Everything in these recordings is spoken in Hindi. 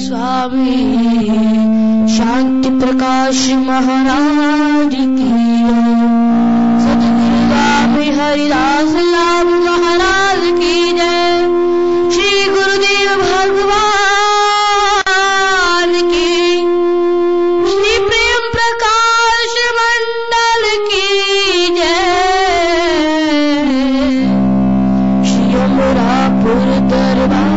स्वामी शांति प्रकाश महाराज की सतगुरु स्वामी हरिदास लाभ महाराज की जय। श्री गुरुदेव भगवान की, श्री प्रेम प्रकाश मंडल की जय। श्री अमरापुर दरबार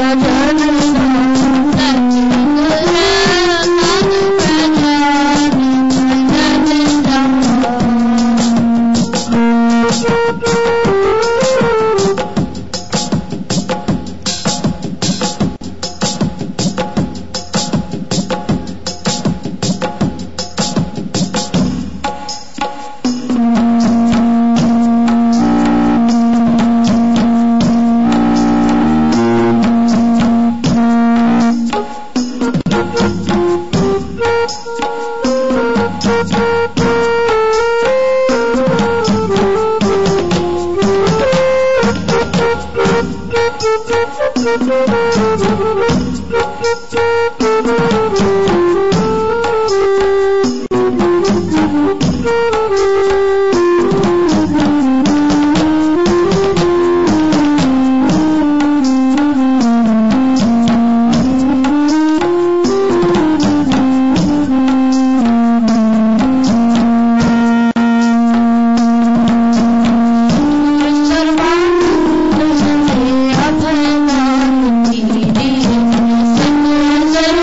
सर्वांग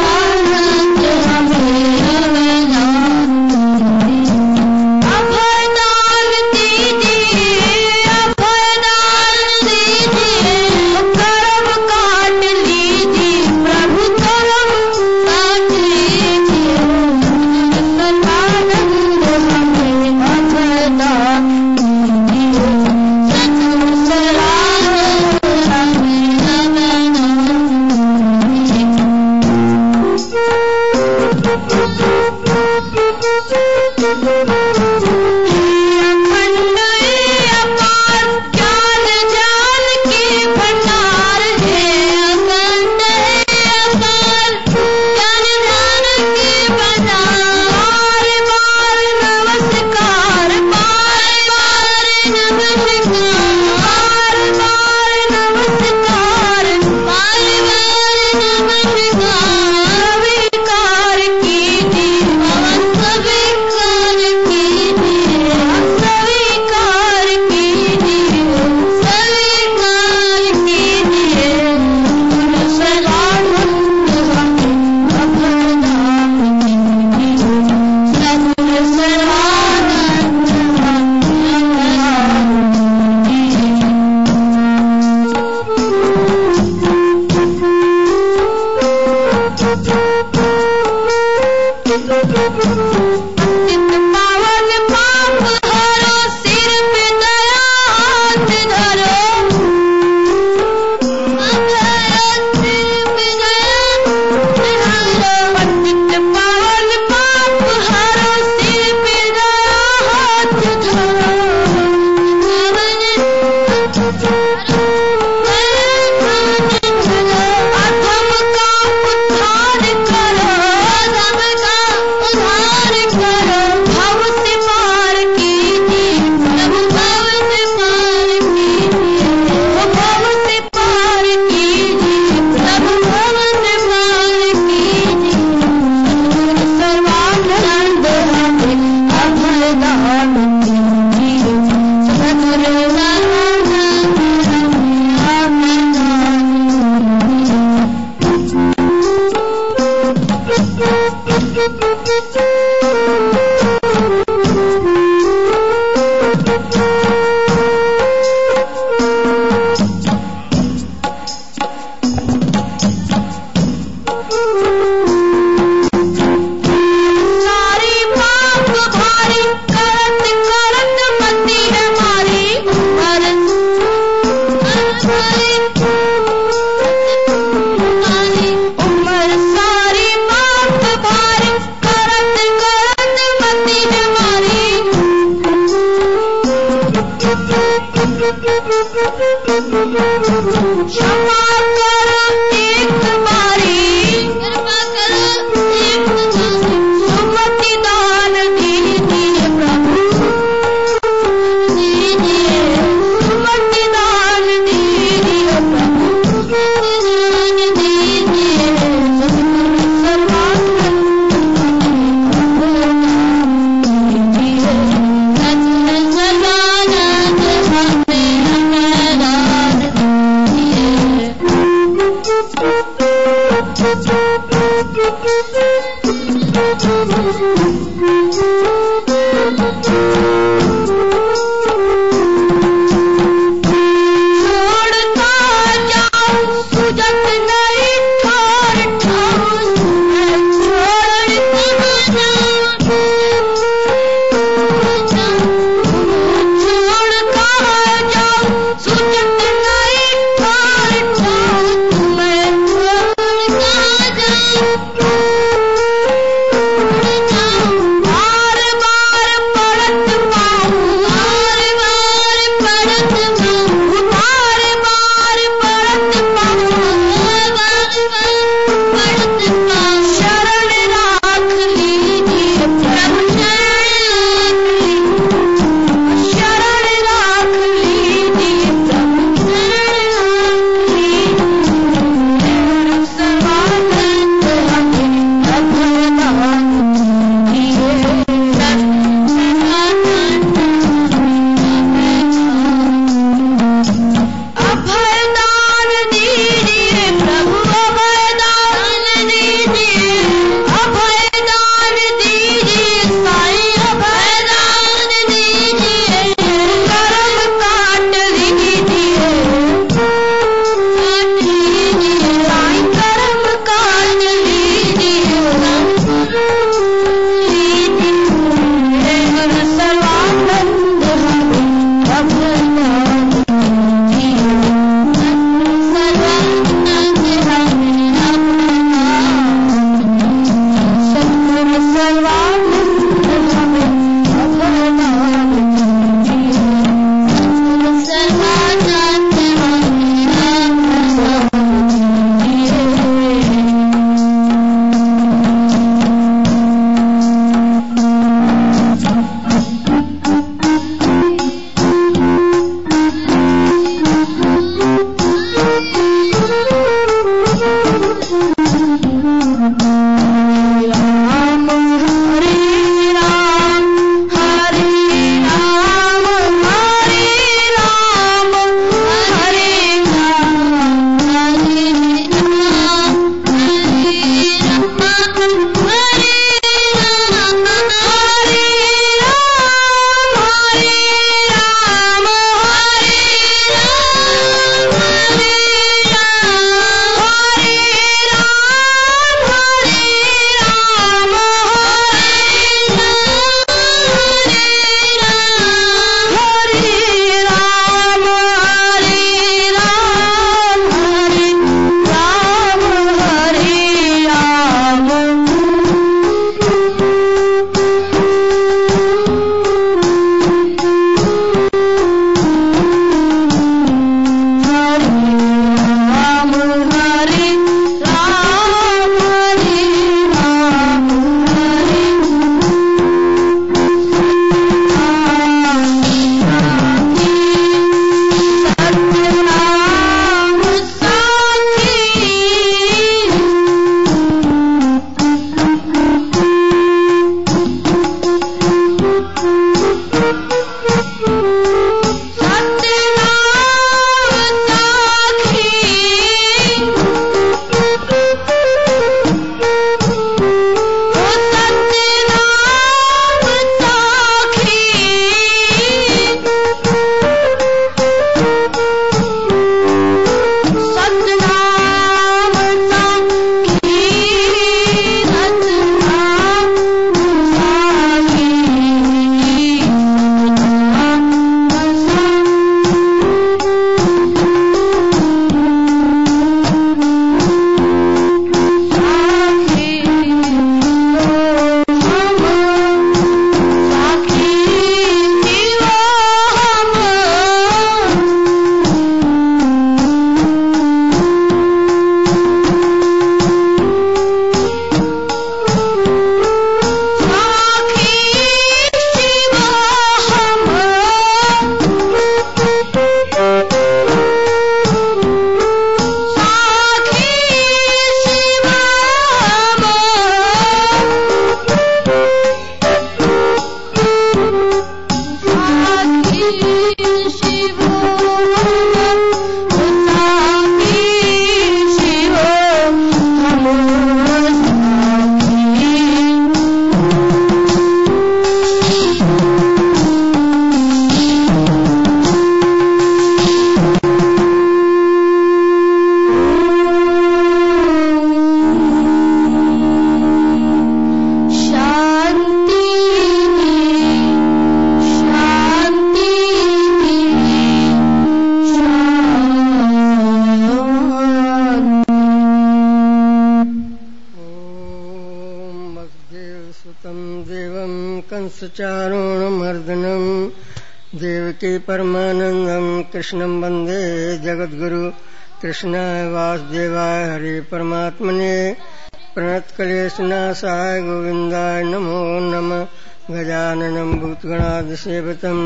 कंसचारूणमर्दनम् देवकी परमानन्दम् कृष्णं वन्दे जगद्गुरु कृष्णाय वासुदेवाय हरे परमात्मने प्रणतक्लेशनाशाय गोविन्दाय नमो नमः। गजाननं भूतगणादिसेवितं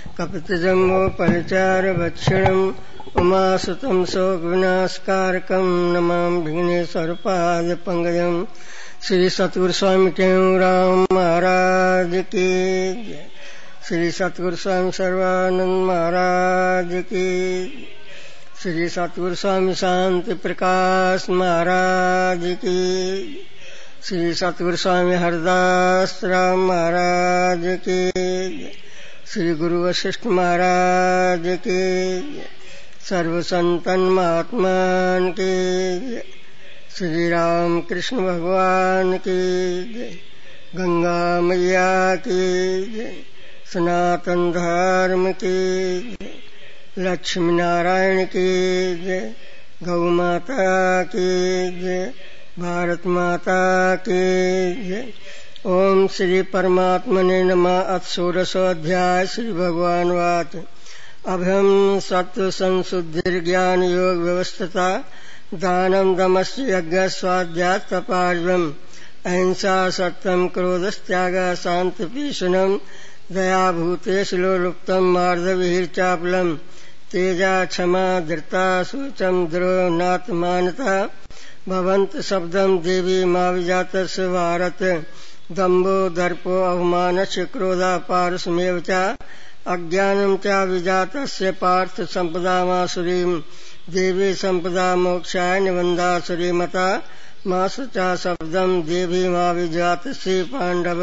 कपितजम्बोफलचारुभक्षणम् उमासुतं शोकविनाशकारकं नमामि विघ्नेश्वरपादपङ्कजम्। श्री सतगुरु स्वामी टेऊराम महाराज की जय। श्री सतगुरु स्वामी सर्वानंद महाराज की। श्री सतगुरु स्वामी शांति प्रकाश महाराज की। श्री सतगुरु स्वामी हरदास राम महाराज की। श्री गुरु वशिष्ठ महाराज की। सर्व संतन महात्मान की। श्री राम कृष्ण भगवान की जय। गंगा मैया की जय। सनातन धर्म की जय। लक्ष्मी नारायण की जय। गौ माता की जय। भारत माता की जय। ओम श्री परमात्मने नमः। अथ षोडशोऽध्याय। श्री भगवान वाच अभयम सत्व संशुद्धिर्ज्ञान योग व्यवस्थता दानम दमश्च यज्ञ स्वाध्याय तपार्जम अहिंसा सत्यम क्रोधस्त्याग शांतिपीशुनम दया भूतेषु लोलुप्तम मार्दवीर्चापलम तेजा क्षमा धृता शोचम द्रोणात्मानता भवंत शब्दम देवी माविजातस्य भारत दम्भो दर्पो अवमानस्य क्रोधा पारुषमेव च अज्ञानं च विजातस्य पार्थ संपदामासुरीं देवी संपदा मोक्षाय निबंधासुरी मता मासुचा शब्दम देवी माविजातस्य पांडव।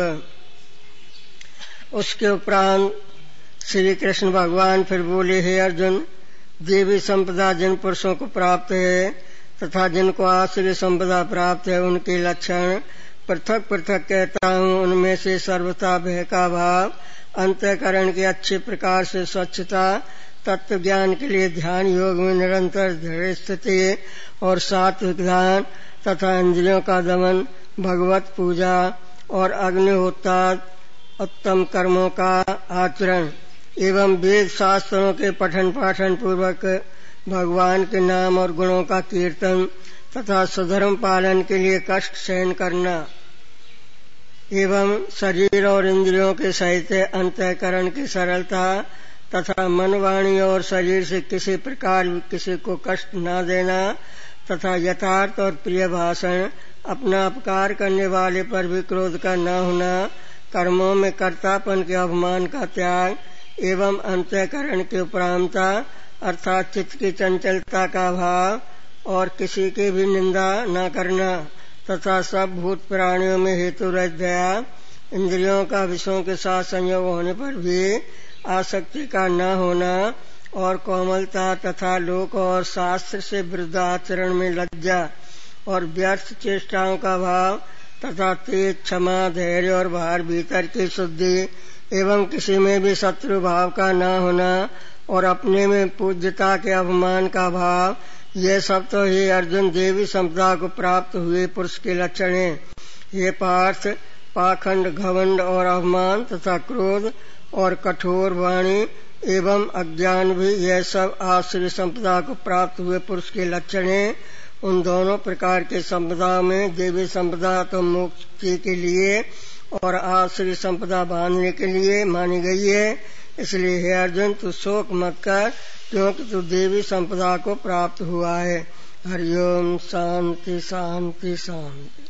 उसके उपरांत श्री कृष्ण भगवान फिर बोले, हे अर्जुन, देवी संपदा जिन पुरुषों को प्राप्त है तथा जिनको आसुरी संपदा प्राप्त है उनके लक्षण पृथक पृथक कहता हूँ। उनमें से सर्वथा भय का भाव, अंतःकरण की अच्छी प्रकार से स्वच्छता, तत्व ज्ञान के लिए ध्यान योग में निरंतर दृढ़ स्थिति और सात्विक दान तथा इंद्रियों का दमन, भगवत पूजा और अग्निहोत्र उत्तम कर्मों का आचरण एवं वेद शास्त्रों के पठन पाठन पूर्वक भगवान के नाम और गुणों का कीर्तन तथा सुधर्म पालन के लिए कष्ट सहन करना एवं शरीर और इंद्रियों के सहित अंतःकरण की सरलता तथा मन, वाणी और शरीर से किसी प्रकार किसी को कष्ट न देना तथा यथार्थ और प्रिय भाषण, अपना अपकार करने वाले पर भी क्रोध का न होना, कर्मों में कर्तापन के अभिमान का त्याग एवं अंतःकरण की उपरामता अर्थात चित्त की चंचलता का भाव और किसी की भी निंदा न करना तथा सब भूत प्राणियों में हेतु रहित दया, इंद्रियों का विषयों के साथ संयोग होने पर भी आसक्ति का न होना और कोमलता तथा लोक और शास्त्र से विरुद्ध आचरण में लज्जा और व्यर्थ चेष्टाओं का भाव तथा तेज, क्षमा, धैर्य और बाहर भीतर की शुद्धि एवं किसी में भी शत्रु भाव का न होना और अपने में पूज्यता के अभिमान का भाव, ये सब तो ही अर्जुन देवी संपदा को प्राप्त हुए पुरुष के लक्षण हैं। ये पार्थ, पाखंड, घमंड और अभिमान तथा क्रोध और कठोर वाणी एवं अज्ञान भी यह सब आश्रय संपदा को प्राप्त हुए पुरुष के लक्षण हैं। उन दोनों प्रकार के संपदा में देवी संपदा तो मुक्ति के लिए और आश्रय संपदा बांधने के लिए मानी गई है। इसलिए हे अर्जुन, तू शोक मत कर, क्योंकि तू देवी संपदा को प्राप्त हुआ है। हरिओम। शांति शांति शांति।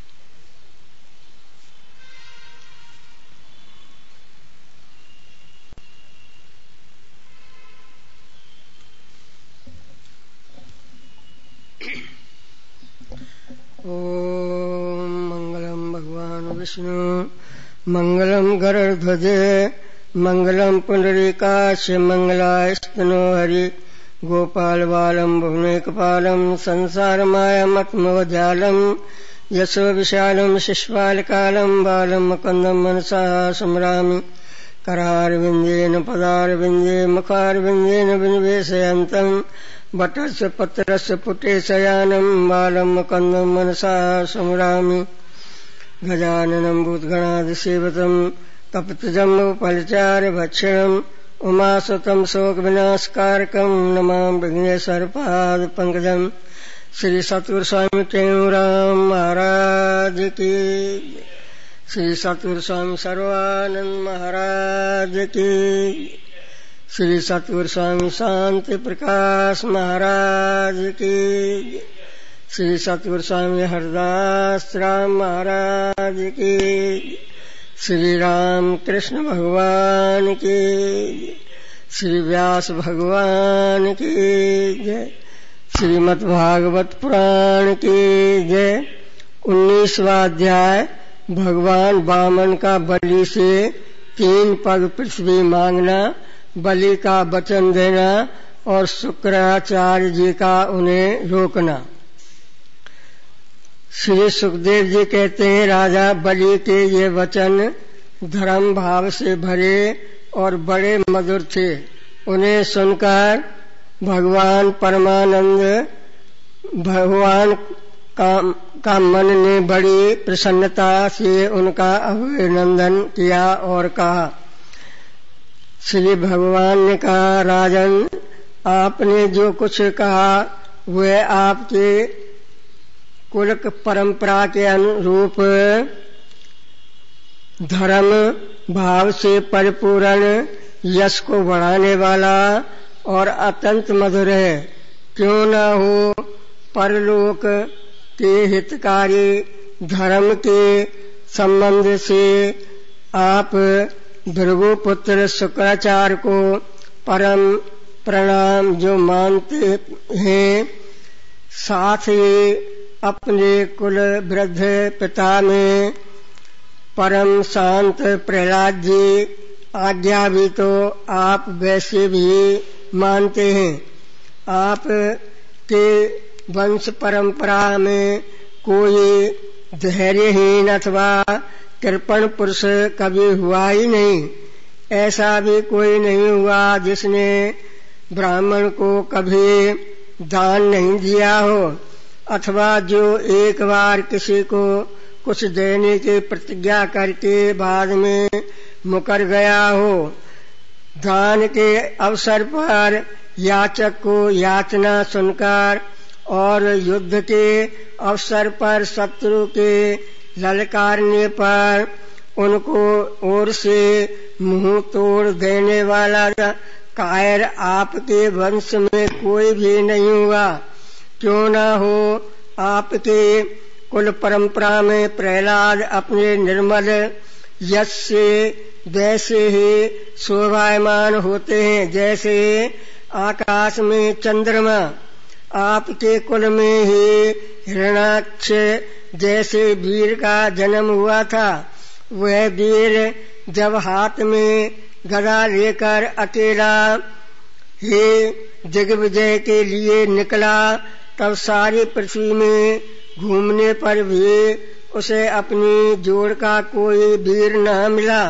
ओम मंगलम भगवान विष्णु मंगलम गरुड़ध्वजे मंगलम पुंडरीकाक्ष मंगलास्तनो हरि गोपाल बालम भुवनेकपालम संसार मायामत्मवध्यालम यशो विशालम शिशुपालकालम बालम मुकुंदम मनसा स्मरामि करारविंदेन पदारविंदे मुखारविंदेन विनिवेशयन्तम् वटस्य पत्रस्य पुटे शयानं बालं मुकुन्दं मनसा स्मरामि गजाननं भूतगणाधिसेवितं तप्तजम् फलचार भक्षणम् उमासुतम् शोक विनाशकारकम् नमामि विघ्नेश्वर पंकजम्। श्री सतगुरु स्वामी टेऊराम महाराज की, श्री सतगुरु स्वामी सर्वानंद महाराज की, श्री सतगुरु स्वामी शांति प्रकाश महाराज की, श्री सतगुरु स्वामी हरदास राम महाराज की, श्री राम कृष्ण भगवान की, श्री व्यास भगवान की जय, श्रीमद् भागवत पुराण की जय। 19वां अध्याय। भगवान वामन का बलि से 3 पग पृथ्वी मांगना, बलि का वचन देना और शुक्राचार्य जी का उन्हें रोकना। श्री सुखदेव जी कहते हैं, राजा बलि के ये वचन धर्म भाव से भरे और बड़े मधुर थे। उन्हें सुनकर भगवान परमानंद भगवान का मन ने बड़ी प्रसन्नता से उनका अभिनंदन किया और कहा, श्री भगवान ने कहा, राजन, आपने जो कुछ कहा वह आपके कुल परंपरा के अनुरूप धर्म भाव से परिपूर्ण, यश को बढ़ाने वाला और अत्यंत मधुर है। क्यों न हो, परलोक के हितकारी धर्म के संबंध से आप भृगुपुत्र शुक्राचार्य को परम प्रणाम जो मानते हैं, साथ ही अपने कुल वृद्ध पिता में परम शांत प्रहलाद जी आज्ञा भी तो आप वैसे भी मानते हैं। आप के वंश परंपरा में कोई धैर्यहीन अथवा कृपण पुरुष कभी हुआ ही नहीं। ऐसा भी कोई नहीं हुआ जिसने ब्राह्मण को कभी दान नहीं दिया हो, अथवा जो एक बार किसी को कुछ देने की प्रतिज्ञा करके बाद में मुकर गया हो। दान के अवसर पर याचक को याचना सुनकर और युद्ध के अवसर पर शत्रु के ललकारने पर उनको ओर से मुंह तोड़ देने वाला कायर आपके वंश में कोई भी नहीं हुआ। क्यों न हो, आपके कुल परंपरा में प्रहलाद अपने निर्मल यश से वैसे ही शोभायमान होते हैं जैसे आकाश में चंद्रमा। आपके कुल में ही हिरण्याक्ष जैसे वीर का जन्म हुआ था। वह वीर जब हाथ में गदा लेकर अकेला ही दिग्विजय के लिए निकला, तब सारी पृथ्वी में घूमने पर भी उसे अपनी जोड़ का कोई वीर न मिला।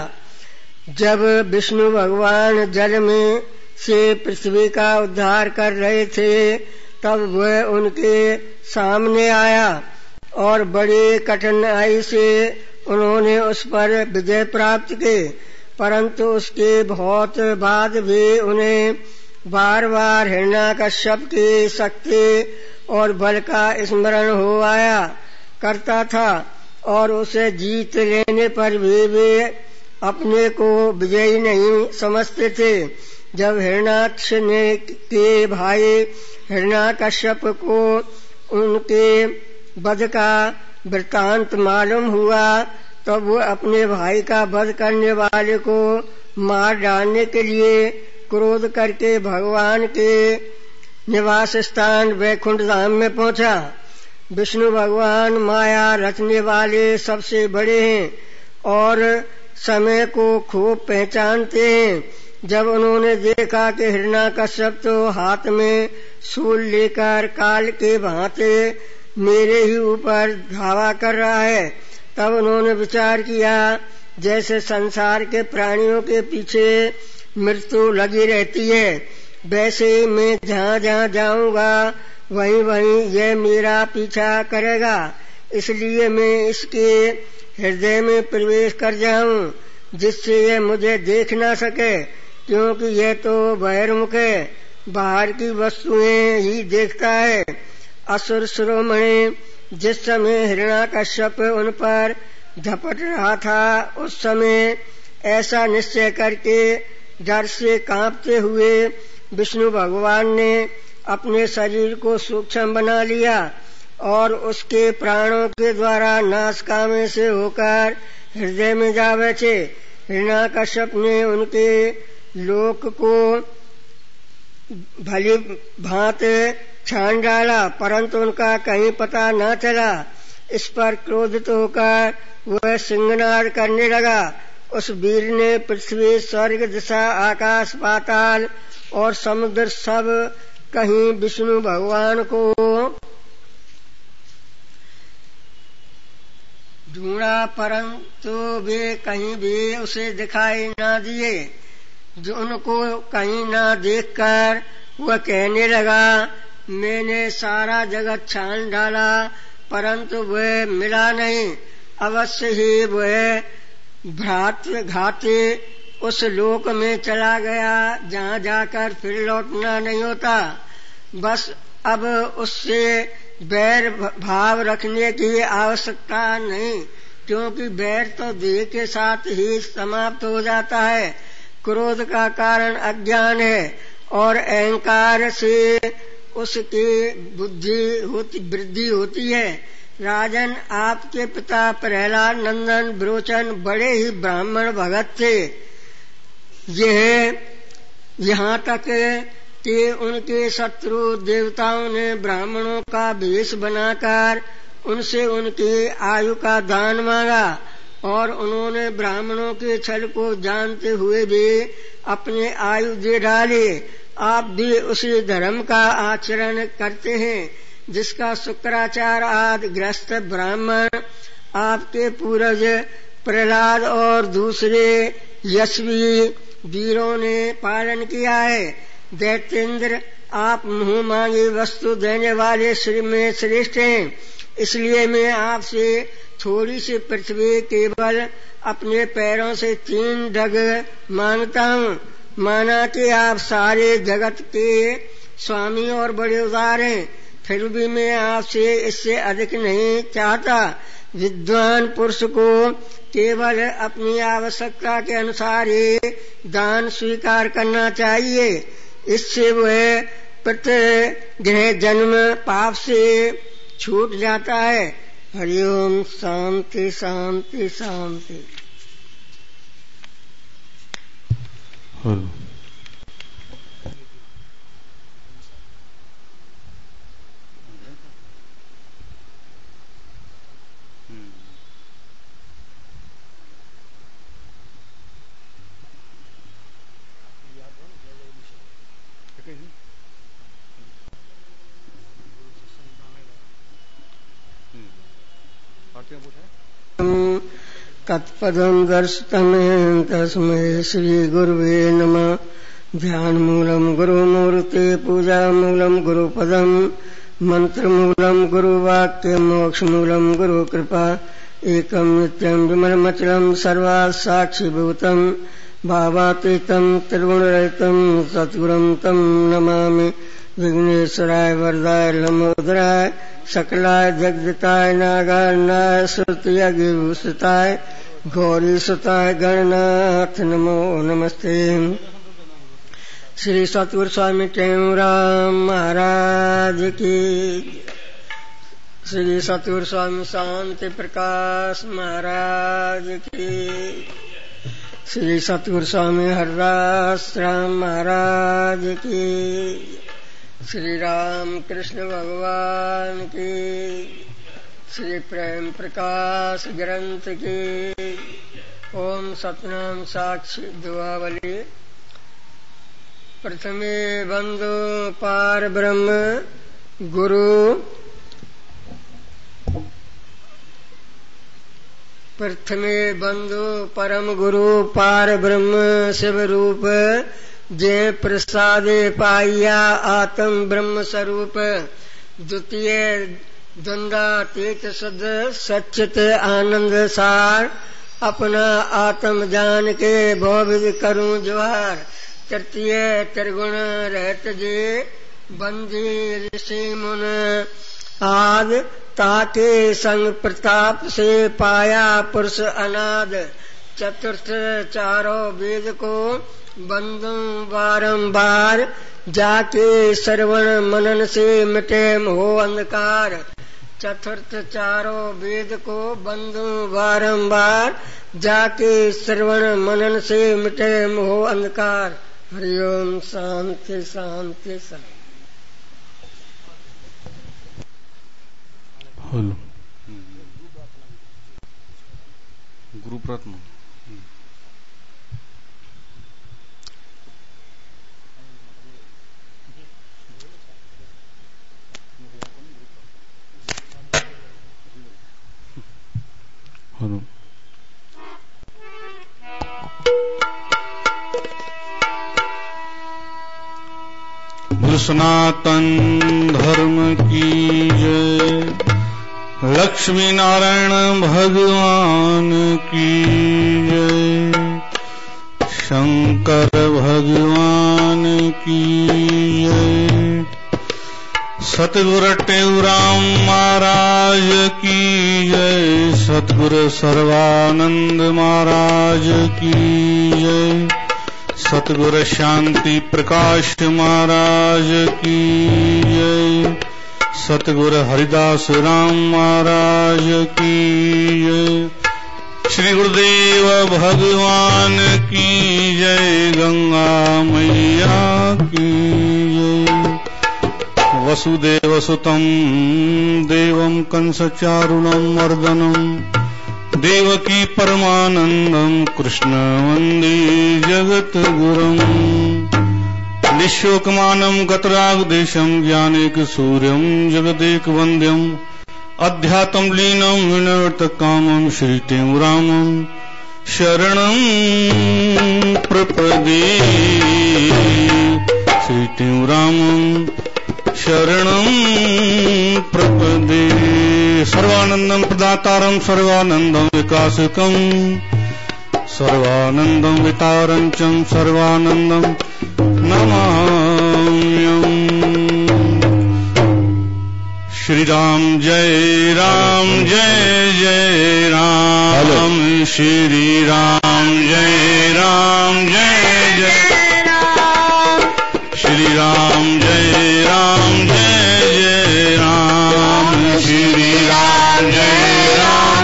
जब विष्णु भगवान जल में से पृथ्वी का उद्धार कर रहे थे, तब वह उनके सामने आया और बड़ी कठिनाई से उन्होंने उस पर विजय प्राप्त की। परंतु उसके बहुत बाद भी उन्हें बार बार हिरण्याकश्यप की शक्ति और बल का स्मरण हो आया करता था और उसे जीत लेने पर भी वे अपने को विजयी नहीं समझते थे। जब हिरण्याक्ष ने के भाई हिरण्याकश्यप को उनके वध का वृत्तांत मालूम हुआ, तब वो अपने भाई का वध करने वाले को मार डालने के लिए क्रोध करके भगवान के निवास स्थान वैकुंठ धाम में पहुंचा। विष्णु भगवान माया रचने वाले सबसे बड़े हैं और समय को खूब पहचानते हैं। जब उन्होंने देखा कि हिरण्याकश्यप तो हाथ में शूल लेकर काल के भांति मेरे ही ऊपर धावा कर रहा है, तब उन्होंने विचार किया, जैसे संसार के प्राणियों के पीछे मृत्यु लगी रहती है, वैसे मैं जहाँ जहाँ जाऊंगा वहीं वहीं यह मेरा पीछा करेगा। इसलिए मैं इसके हृदय में प्रवेश कर जाऊं। जिससे ये मुझे देख न सके, क्योंकि ये तो बहिर्मुख है, बाहर की वस्तुएं ही देखता है। असुर शिरोमणि जिस समय हिरण्याकश्यप उन पर झपट रहा था, उस समय ऐसा निश्चय करके डर से कांपते हुए विष्णु भगवान ने अपने शरीर को सूक्ष्म बना लिया और उसके प्राणों के द्वारा नासिका से होकर हृदय में जा बैठे। हिरण्याकश्यप ने उनके लोक को भली भांति छान डाला, परंतु उनका कहीं पता न चला। इस पर क्रोधित होकर वह सिंहनाद करने लगा। उस वीर ने पृथ्वी, स्वर्ग, दिशा, आकाश, पाताल और समुद्र सब कहीं विष्णु भगवान को ढूंढा, परंतु वे कहीं भी उसे दिखाई न दिए। जो उनको कहीं न देखकर वह कहने लगा, मैंने सारा जगत छान डाला, परंतु वह मिला नहीं। अवश्य ही वह भ्रात घाते उस लोक में चला गया जहाँ जाकर फिर लौटना नहीं होता। बस अब उससे बैर भाव रखने की आवश्यकता नहीं, क्योंकि बैर तो देह के साथ ही समाप्त हो जाता है। क्रोध का कारण अज्ञान है और अहंकार से उसकी वृद्धि होती है। राजन, आपके पिता प्रहलाद नंदन विरोचन बड़े ही ब्राह्मण भगत थे। यह यहाँ तक कि उनके शत्रु देवताओं ने ब्राह्मणों का वेश बनाकर उनसे उनकी आयु का दान मांगा और उन्होंने ब्राह्मणों के छल को जानते हुए भी अपने आयु दे डाले। आप भी उसी धर्म का आचरण करते हैं जिसका शुक्राचार्य आदि ग्रस्त ब्राह्मण आपके पूर्वज प्रहलाद और दूसरे यशस्वी वीरों ने पालन किया है। दैत्येंद्र, आप मुंह मांगी वस्तु देने वाले में श्रेष्ठ हैं, इसलिए मैं आपसे थोड़ी सी पृथ्वी केवल अपने पैरों से 3 डग मांगता हूँ। माना कि आप सारे जगत के स्वामी और बड़े उदार हैं, फिर भी मैं आपसे इससे अधिक नहीं चाहता। विद्वान पुरुष को केवल अपनी आवश्यकता के अनुसार ही दान स्वीकार करना चाहिए, इससे वह प्रत्यग्रह जन्म पाप से छूट जाता है। हरिओम। शांति शांति शांति। तत्पदं दर्शितं तस्मै श्री गुरुवे नमः। ध्यानमूलं गुरुमूर्ते, पूजामूलं गुरुपदं, मंत्रमूलं गुरुवाक्य, मोक्षमूलं गुरुकृपा। एकं नित्यं विमलमचलं सर्वात् साक्षिभूतं, भावातीतं त्रिगुणरहितं सद्गुरुं तं नमामि। विघ्नेश्वराय वरदाय लंबोदराय, सकलाय जगदिताय नागार्णाय श्रुतियज्ञभूषिताय गौरीसुताय गणनाथ नमो नमस्ते। श्री सतगुरु स्वामी टेमराम महाराज की, श्री सतगुरु स्वामी शांति प्रकाश महाराज की, श्री सतगुरु स्वामी हरदास राम महाराज की, श्री राम कृष्ण भगवान की, श्री प्रेम प्रकाश ग्रंथ की। ओम सतनाम साक्षी दुआवली। प्रथमे बंधु पार ब्रह्म गुरु, प्रथमे बंधु परम गुरु पार ब्रह्म शिव रूप, जय प्रसादे पाइया आत्म ब्रह्म स्वरूप। द्वितीय द्वंद्वातीत सद सच्चित आनंद सार, अपना आत्म जान के बहुविध करूं जोहार। तृतीय त्रिगुण रहत जे बंदी ऋषि मुन आद ताके संग प्रताप से पाया पुरुष अनाद। चतुर्थ चारों वेद को बंदू बारंबार जाके श्रवण मनन से मिटे मोह अंधकार। चतुर्थ चारों वेद को बंदू बारंबार जाके श्रवण मनन से मिटे मोह अंधकार। हरिओम शांति शांति शांति। गुरु प्रार्थना। सनातन धर्म की जय। लक्ष्मी नारायण भगवान की जय। शंकर भगवान की जय। सतगुरु टेऊराम महाराज की जय। सतगुरु सर्वानंद महाराज की जय। सतगुरु शांति प्रकाश महाराज की जय। सतगुरु हरिदास राम महाराज की जय। श्री गुरुदेव भगवान की जय। गंगा मैया की जय। वसुदेव सुतं देवं कंसचारुणं मर्दनं देवकी परमानंदं कृष्ण वंदे जगद्गुरुं। निःशोकमानं गतरागदेशं ज्ञानेक सूर्यं जगदेक वन्द्यं। अध्यात्म लीनं विनवर्तकामं श्री टेऊरामं शरणं प्रपदे। श्री टेऊरामं शरणं प्रपदे। सर्वानंदं प्रदातारं सर्वानंदं विकासकं सर्वानंदं वितारञ्चं सर्वानंदं नमाम्यहम्। श्री राम जय जय राम। श्री राम जय जय राम। श्री राम जय जय राम। श्री राम जय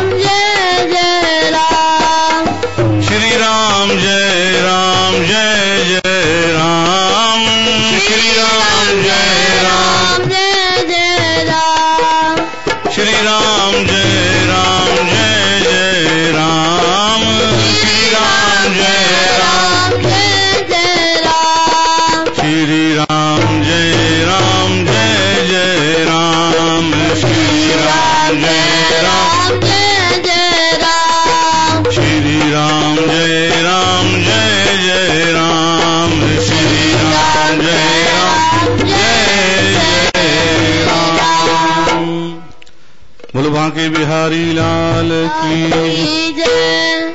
जय राम। श्री राम जय जय राम। श्री राम जय जय राम। श्री राम जय जय राम। श्री राम जय जय राम। श्री राम जय जय राम। श्री राम जय जय राम। श्री राम जय जय राम। श्री राम जय जय राम। बोलो बांके बिहारी लाल की जय।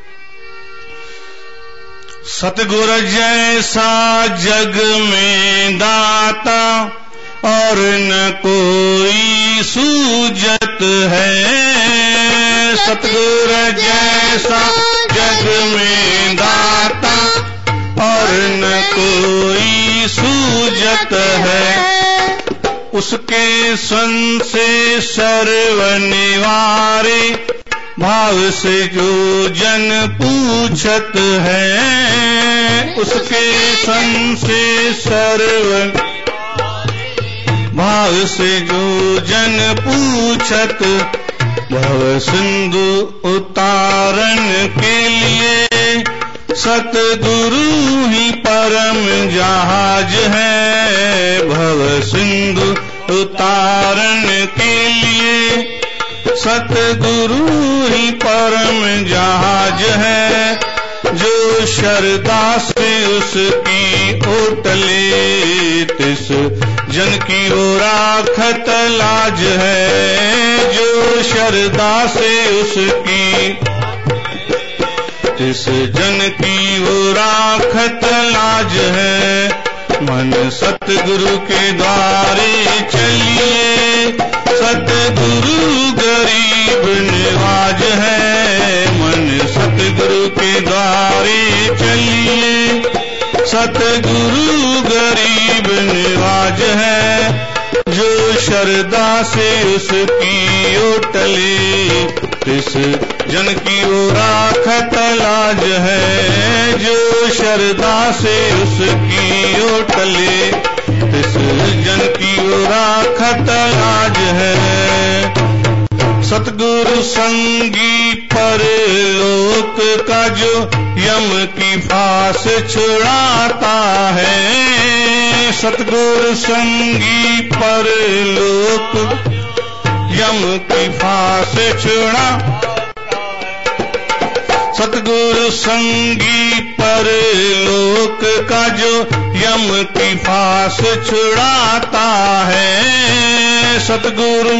सतगुरु जैसा जग में दाता और न कोई सूजत है। सतगुरु जैसा जग में दाता और न कोई सूजत है। उसके सन से सर्व निवारे भाव से जो जन पूछत है। उसके सन से सर्व भाव से जो जन पूछत। भव सिंधु उतारन के लिए सतगुरु ही परम जहाज है। भव सिंधु उतारन के लिए सतगुरु ही परम जहाज है। जो श्रद्धा से उसकी ओट ले तिस जन की वो राखत लाज है। जो श्रद्धा से उसकी तिस जन की वो राखत लाज है। मन सतगुरु के द्वारे चलिए, सतगुरु गरीब निवाज है। मन सतगुरु के द्वारे चलिए, सतगुरु गरीब निवाज है। जो श्रद्धा से उसकी ओटले, तिस जन की वो राखत लाज है। जो श्रद्धा से उसकी ओटले, तिस जन की वो राखत लाज है। सतगुरु संगी परलोक का जो यम की फांस छुड़ाता है। सतगुरु संगी परलोक यम की फांस छुड़ा, सतगुरु संगी परलोक का जो यम की फांस छुड़ाता है। सतगुरु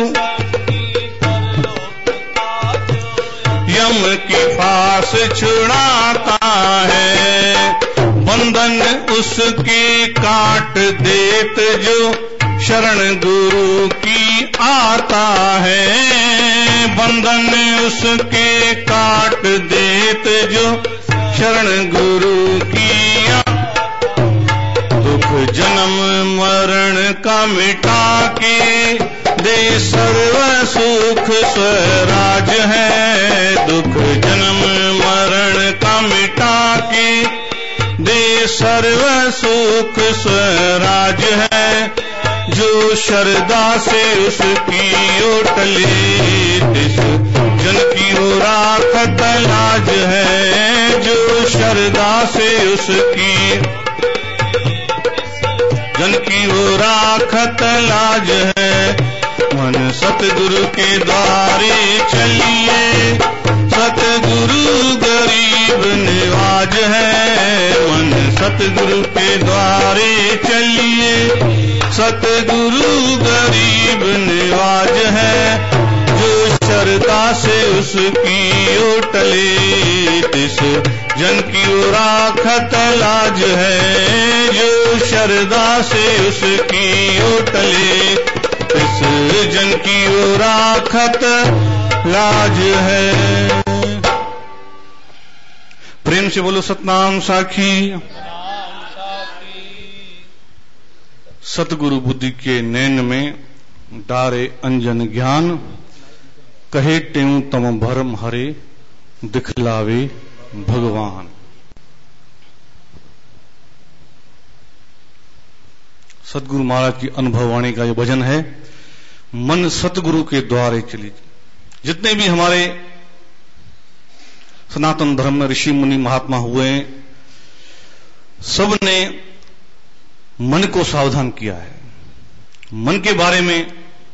यम की फांस छुड़ाता है। बंधन उसके काट देत जो शरण गुरु की आता है। बंधन उसके काट देत जो शरण गुरु की दुख जन्म मरण का मिटा के दे सर्व सुख स्वराज है। दुख जन्म मरण का मिटा के दे सर्व सुख स्वराज है। जो श्रद्धा से उसकी ओटले, तिस जन की वो राखत लाज है। जो श्रद्धा से उसकी जन की वो राखत लाज है। मन सतगुरु के द्वारे चलिए, सतगुरु गरीब निवाज है। मन सतगुरु के द्वारे चलिए, सतगुरु गरीब निवाज है। जो श्रद्धा से उसकी ओटले, तिस जन की वो राखत लाज है। जो श्रद्धा से उसकी ओटले, तिस जन की वो राखत लाज है। प्रेम से बोलो सतनाम साखी। सतगुरु बुद्धि के नैन में डारे अंजन ज्ञान, कहे त्यों तम भरम हरे दिखलावे भगवान। सतगुरु महाराज की अनुभववाणी का ये भजन है। मन सतगुरु के द्वारे चली। जितने भी हमारे सनातन धर्म में ऋषि मुनि महात्मा हुए, सब ने मन को सावधान किया है। मन के बारे में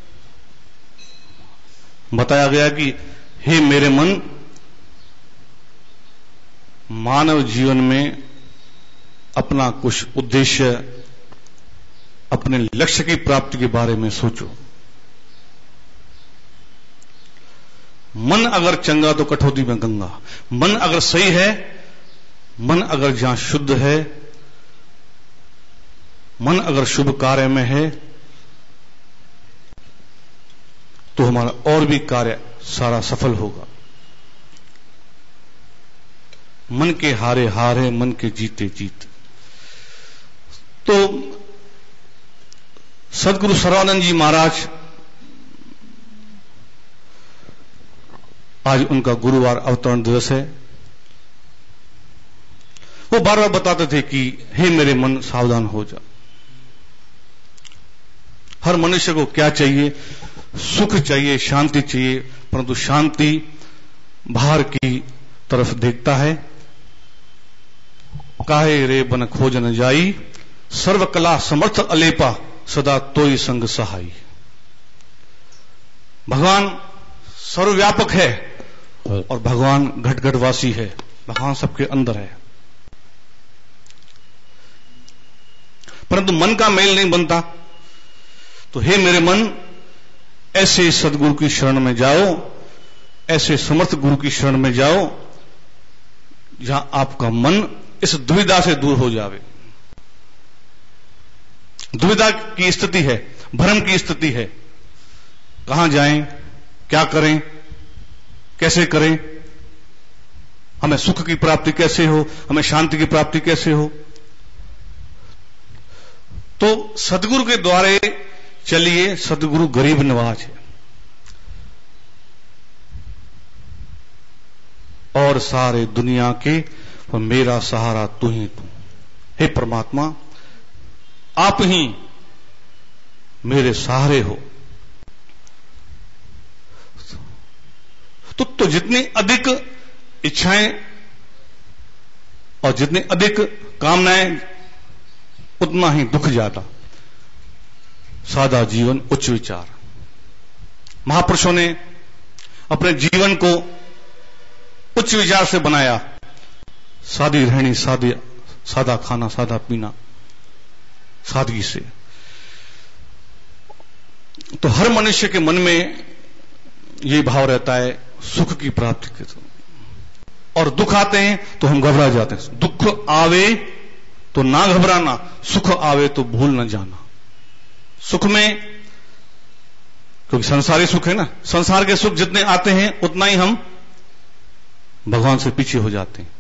बताया गया कि हे मेरे मन, मानव जीवन में अपना कुछ उद्देश्य, अपने लक्ष्य की प्राप्ति के बारे में सोचो। मन अगर चंगा तो कठौती में गंगा। मन अगर सही है, मन अगर जहां शुद्ध है, मन अगर शुभ कार्य में है, तो हमारा और भी कार्य सारा सफल होगा। मन के हारे हार है, मन के जीते जीत। तो सदगुरु सर्वानंद जी महाराज, आज उनका गुरुवार अवतरण दिवस है। वो बार बार बताते थे कि हे मेरे मन सावधान हो जा। हर मनुष्य को क्या चाहिए? सुख चाहिए, शांति चाहिए, परंतु शांति बाहर की तरफ देखता है। काहे रे बन खोजन जाई, सर्व कला समर्थ अलेपा, सदा तोई संग सहाई। भगवान सर्वव्यापक है और भगवान घट घटवासी है। भगवान सबके अंदर है, परंतु मन का मेल नहीं बनता। तो हे मेरे मन, ऐसे सदगुरु की शरण में जाओ, ऐसे समर्थ गुरु की शरण में जाओ जहां आपका मन इस दुविधा से दूर हो जावे। दुविधा की स्थिति है, भ्रम की स्थिति है, कहां जाएं, क्या करें, कैसे करें, हमें सुख की प्राप्ति कैसे हो, हमें शांति की प्राप्ति कैसे हो। तो सदगुरु के द्वारे चलिए। सदगुरु गरीब नवाज है और सारे दुनिया के मेरा सहारा तू ही तू। हे परमात्मा, आप ही मेरे सहारे हो। तो जितनी अधिक इच्छाएं और जितनी अधिक कामनाएं उतना ही दुख ज्यादा। सादा जीवन उच्च विचार। महापुरुषों ने अपने जीवन को उच्च विचार से बनाया। सादी रहनी, सादा खाना, सादा पीना, सादगी से। तो हर मनुष्य के मन में यह भाव रहता है सुख की प्राप्ति के। और दुख आते हैं तो हम घबरा जाते हैं। दुख आवे तो ना घबराना, सुख आवे तो भूल न जाना। सुख में, क्योंकि संसारी सुख है ना, संसार के सुख जितने आते हैं उतना ही हम भगवान से पीछे हो जाते हैं,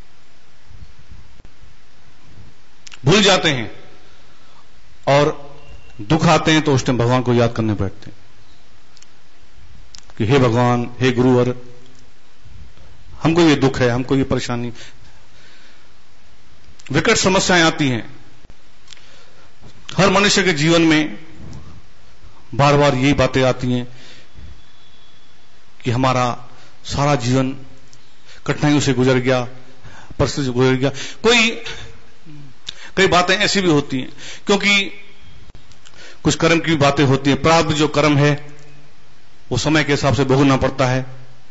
भूल जाते हैं। और दुख आते हैं तो उस टाइम भगवान को याद करने बैठते हैं कि हे भगवान, हे गुरुवर, हमको ये दुख है, हमको ये परेशानी, विकट समस्याएं आती हैं। हर मनुष्य के जीवन में बार बार यही बातें आती हैं कि हमारा सारा जीवन कठिनाइयों से गुजर गया, परिस्थिति से गुजर गया। कई बातें ऐसी भी होती हैं क्योंकि कुछ कर्म की बातें होती हैं। प्रारब्ध जो कर्म है वो समय के हिसाब से भोगना पड़ता है।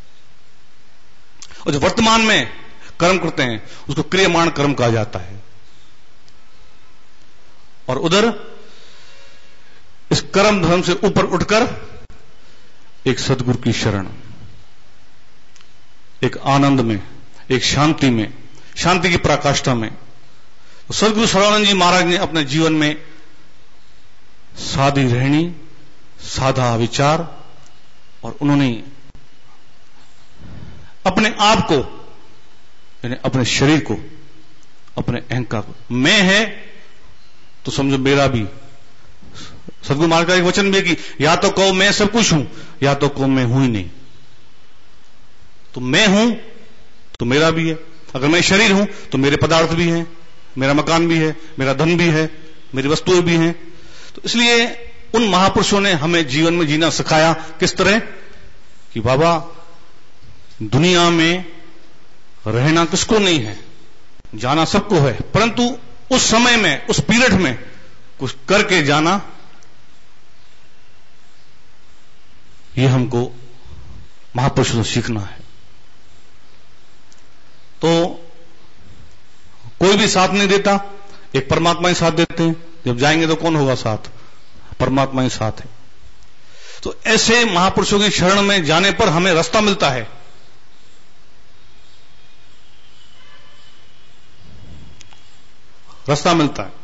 और जो वर्तमान में कर्म करते हैं उसको क्रियमाण कर्म कहा जाता है। और उधर इस कर्म धर्म से ऊपर उठकर एक सदगुरु की शरण, एक आनंद में, एक शांति में, शांति की पराकाष्ठा में। तो सदगुरु सर्वानंद जी महाराज ने अपने जीवन में सादी रहनी, साधा विचार, और उन्होंने अपने आप को, यानी अपने शरीर को, अपने अहंकार को, मैं है तो समझो मेरा भी। सदगुरु महाराज का एक वचन भी है कि या तो कहो मैं सब कुछ हूं, या तो कहो मैं हूं ही नहीं। तो मैं हूं तो मेरा भी है। अगर मैं शरीर हूं तो मेरे पदार्थ भी हैं, मेरा मकान भी है, मेरा धन भी है, मेरी वस्तुएं भी हैं। तो इसलिए उन महापुरुषों ने हमें जीवन में जीना सिखाया। किस तरह कि बाबा, दुनिया में रहना किसको नहीं है, जाना सबको है, परंतु उस समय में, उस पीरियड में कुछ करके जाना, ये हमको महापुरुषों से सीखना है। तो कोई भी साथ नहीं देता, एक परमात्मा ही साथ देते हैं। जब जाएंगे तो कौन होगा साथ? परमात्मा ही साथ है। तो ऐसे महापुरुषों की शरण में जाने पर हमें रास्ता मिलता है। रास्ता मिलता है।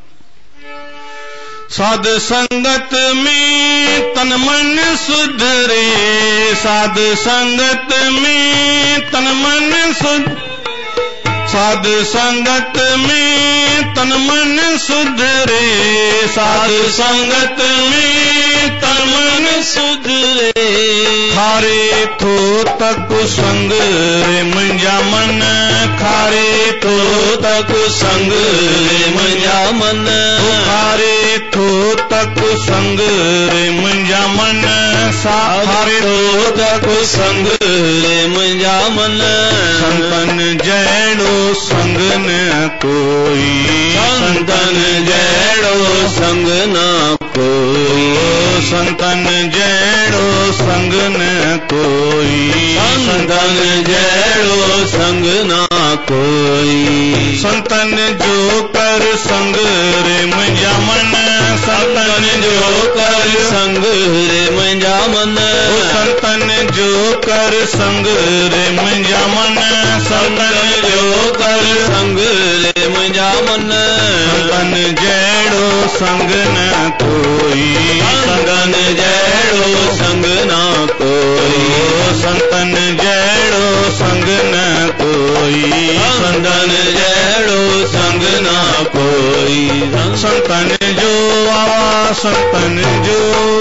साध संगत में तन मन सुधरे, साध संगत में तन मन सुध, साध संगत में तन मन सुधरे, साध संगत में तन मन सुधरे। खारे थो तक संग रे मुंजा मन, खारे थो तक संग रे मुंजा मन, खारे थो तक संग रे मुंजा मन, खारे थो तक संग रे मुंजा मन। संतन जैड़ो संग न कोई, संतन जैड़ो संग न कोई, संतन जैड़ो संग न कोई, संतन जैड़ो संग न कोई। संतन जो कर संग रे मुंहिंजा मन, संतन जो कर संग रे मुंहिंजा मन, संतन जो कर संग रे मुंहिंजा मन, संतन जो कर संग रे मुंहिंजा मन। संतन जहिड़ो संग न कोई, संतन जहिड़ो संग न कोई, संतन जहिड़ो संग न कोई, संतन जहिड़ो संग न कोई। संतन जो आवा संतन जो।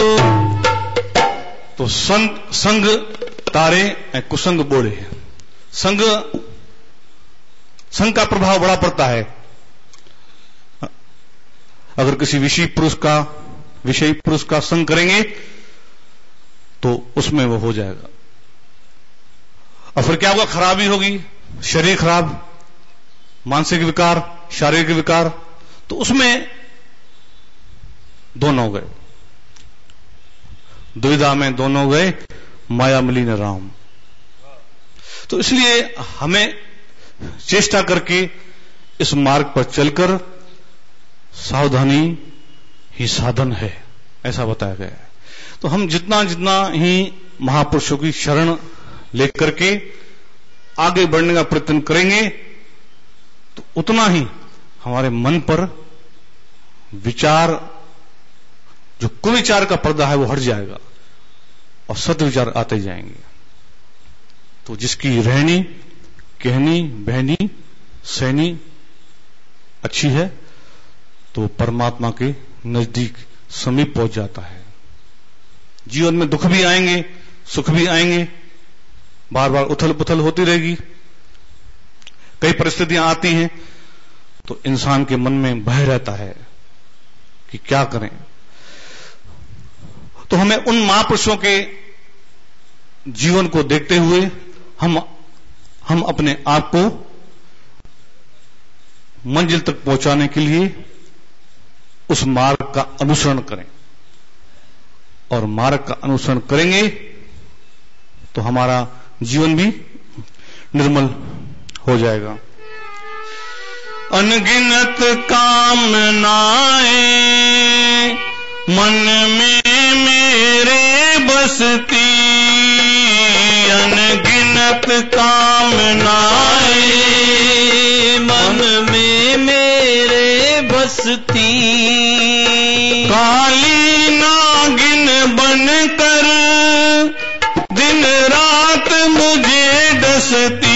तो संग तारे ऐं कुसंग बोड़े। संग का प्रभाव बड़ा पड़ता है। अगर किसी विषयी पुरुष का संग करेंगे तो उसमें वो हो जाएगा। और फिर क्या होगा? खराबी होगी, शरीर खराब, मानसिक विकार, शारीरिक विकार। तो उसमें दोनों गए, दुविधा में दोनों गए, माया मिली न राम। तो इसलिए हमें चेष्टा करके इस मार्ग पर चलकर, सावधानी ही साधन है, ऐसा बताया गया है। तो हम जितना जितना ही महापुरुषों की शरण लेकर के आगे बढ़ने का प्रयत्न करेंगे तो उतना ही हमारे मन पर विचार, जो कुविचार का पर्दा है वो हट जाएगा और सद्विचार आते जाएंगे। तो जिसकी रहनी, कहनी, बहनी, सहनी अच्छी है तो परमात्मा के नजदीक, समीप पहुंच जाता है। जीवन में दुख भी आएंगे, सुख भी आएंगे, बार बार उथल पुथल होती रहेगी, कई परिस्थितियां आती हैं, तो इंसान के मन में भय रहता है कि क्या करें। तो हमें उन महापुरुषों के जीवन को देखते हुए हम अपने आप को मंजिल तक पहुंचाने के लिए उस मार्ग का अनुसरण करें। और मार्ग का अनुसरण करेंगे तो हमारा जीवन भी निर्मल हो जाएगा। अनगिनत कामनाएं मन में मेरे बसती, अनगिनत कामनाएं मन में मेरे बसती, काली नागिन बनकर दिन रात मुझे डसती,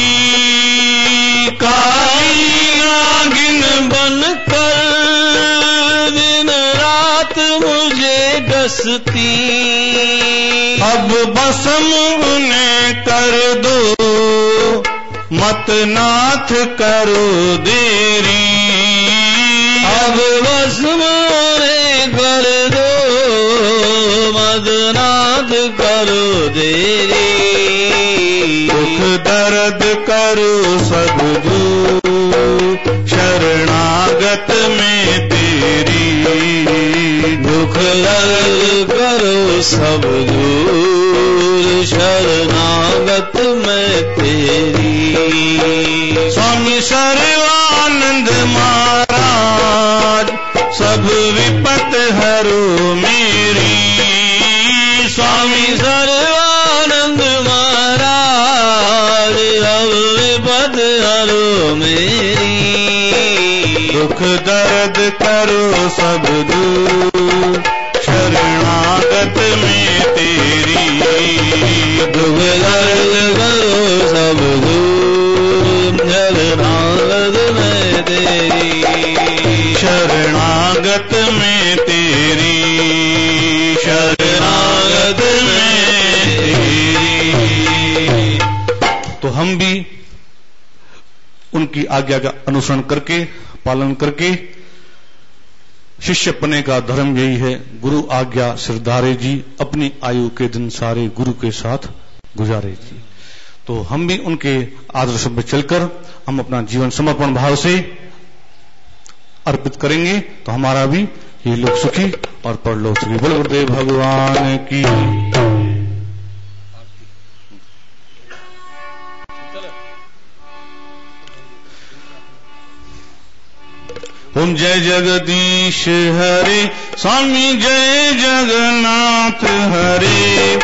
काली नागिन बनकर दिन रात मुझे डसती। अब भस्म उन्हें कर दो, मत नाथ करो देरी, अब भस्म उन्हें कर दो, मत नाथ करो देरी। दुख दर्द करो सब दूर, शरणागत में तेरी, दुख दर्द करो सब दूर, शरणागत में तेरी। स्वामी सर्वानंद महाराज सब विपत हरो मेरी, स्वामी सर्वानंद महाराज सब विपत हरो मेरी। दुख दर्द करो सब दूर, शरणागत में तेरी, दुख दर्द करो सब दूर, शरणागत में तेरी, शरणागत में तेरी, शरणागत में तेरी। तो हम भी उनकी आज्ञा का अनुसरण करके, पालन करके, शिष्य बने का धर्म यही है। गुरु आज्ञा सिरधारे जी, अपनी आयु के दिन सारे गुरु के साथ गुजारे जी। तो हम भी उनके आदर्श में चलकर हम अपना जीवन समर्पण भाव से अर्पित करेंगे तो हमारा भी ये लोग सुखी और परलोक सुखी। बोल गुरुदेव भगवान की। ओम जय जगदीश हरे, स्वामी जय जगन्नाथ हरे,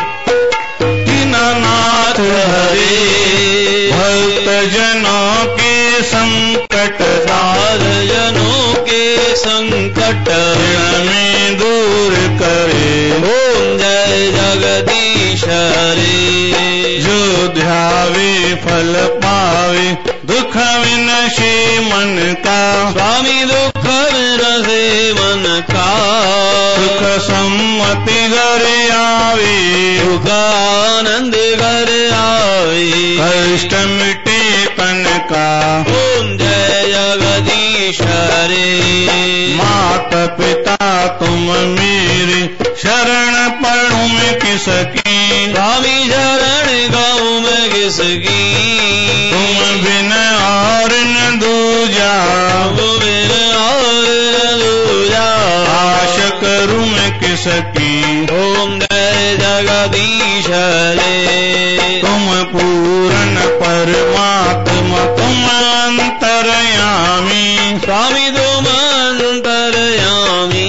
दीनानाथ हरे, भक्त जनों के संकट, साधु जनों के संकट में दूर करे। ओम जय जगदीश हरे, जो ध्यावे फल पावे, दुख विनशे मन का, स्वामी दुख विनशे मन का, सुख सम्मति घर आवे, सुख आनंद घर आवे, कष्ट मिटे तन का। ओम जय जगदीश हरे, मात पिता तुम मेरे, शरण पढ़ूं मैं किसकी, स्वामी शरण गाँव में किसकी, तुम बिन और न दूजा, तुम बिन और न दूजा, आश करूं मैं किसकी। ओम जय जगदीश हरे, तुम पूर्ण परमात्मा, तुम अंतर्यामी, स्वामी तुम अंतर्यामी,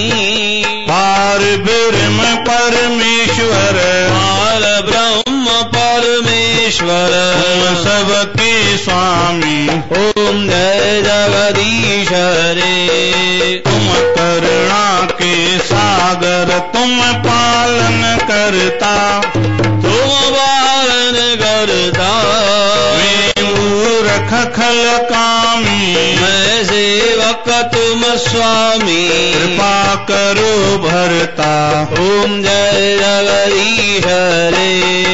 पार ब्रह्म परमेश्वर, पार ब्रह्म परमेश्वर, तुम सबके स्वामी। ओम जय जगदीश हरे, तुम करुणा के सागर, तुम पालन करता, तुम पालन करता, मैं मूर्ख खल कामी, मैं सेवक तुम स्वामी, कृपा करो भरता। ओम जय जगदीश हरे,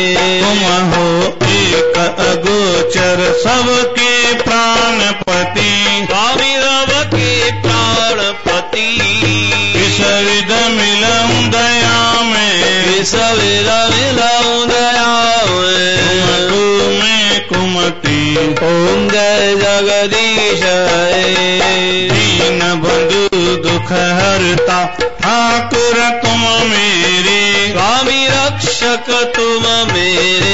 तुम हो एक अगोचर, सबके प्राणपति, स्वामी सबके प्राणपति, विष विध मिलऊं दया में, विष विध मिलऊं दया में, मैं कुमति। ओम जय जगदीश हरे, दीन बंधु दुख हरता, ठाकुर तुम मेरे, स्वामी रक्षक तुम मेरे,